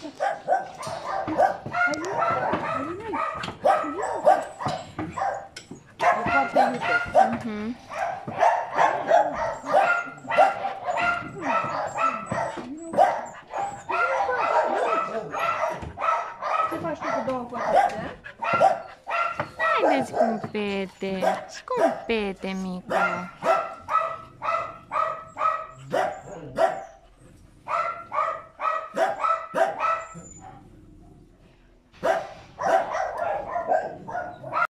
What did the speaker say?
Ce faci tu cu două fătățe? Haideți, cumpete, scumpete, micu.